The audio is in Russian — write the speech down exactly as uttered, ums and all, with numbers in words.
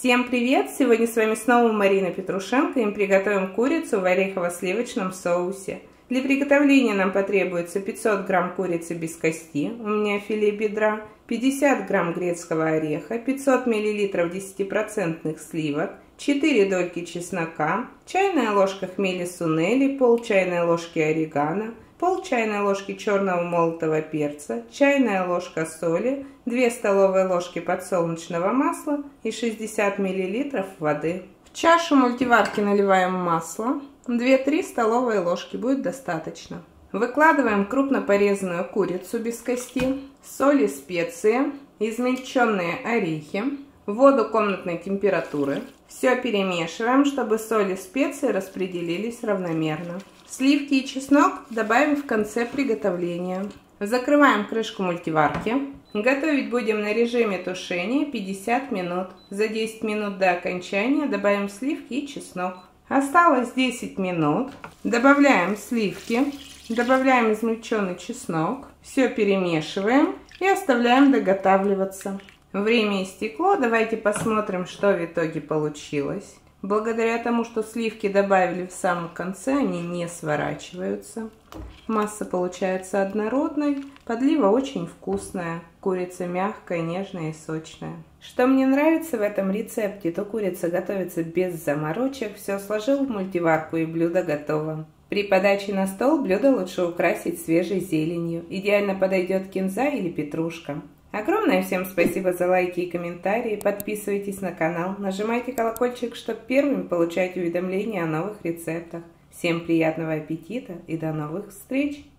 Всем привет! Сегодня с вами снова Марина Петрушенко, и мы приготовим курицу в орехово-сливочном соусе. Для приготовления нам потребуется пятьсот грамм курицы без кости, у меня филе бедра, пятьдесят грамм грецкого ореха, пятьсот миллилитров десятипроцентных сливок, четыре дольки чеснока, чайная ложка хмели сунели, пол чайной ложки орегано, пол чайной ложки черного молотого перца, чайная ложка соли, две столовые ложки подсолнечного масла и шестьдесят миллилитров воды. В чашу мультиварки наливаем масло, две-три столовые ложки будет достаточно. Выкладываем крупно порезанную курицу без кости, соль и специи, измельченные орехи, воду комнатной температуры. Все перемешиваем, чтобы соль и специи распределились равномерно. Сливки и чеснок добавим в конце приготовления. Закрываем крышку мультиварки. Готовить будем на режиме тушения пятьдесят минут. За десять минут до окончания добавим сливки и чеснок. Осталось десять минут. Добавляем сливки, добавляем измельченный чеснок. Все перемешиваем и оставляем доготавливаться. Время истекло, давайте посмотрим, что в итоге получилось. Благодаря тому, что сливки добавили в самом конце, они не сворачиваются. Масса получается однородной, подлива очень вкусная, курица мягкая, нежная и сочная. Что мне нравится в этом рецепте, то курица готовится без заморочек, все сложил в мультиварку и блюдо готово. При подаче на стол блюдо лучше украсить свежей зеленью, идеально подойдет кинза или петрушка. Огромное всем спасибо за лайки и комментарии, подписывайтесь на канал, нажимайте колокольчик, чтобы первыми получать уведомления о новых рецептах. Всем приятного аппетита и до новых встреч!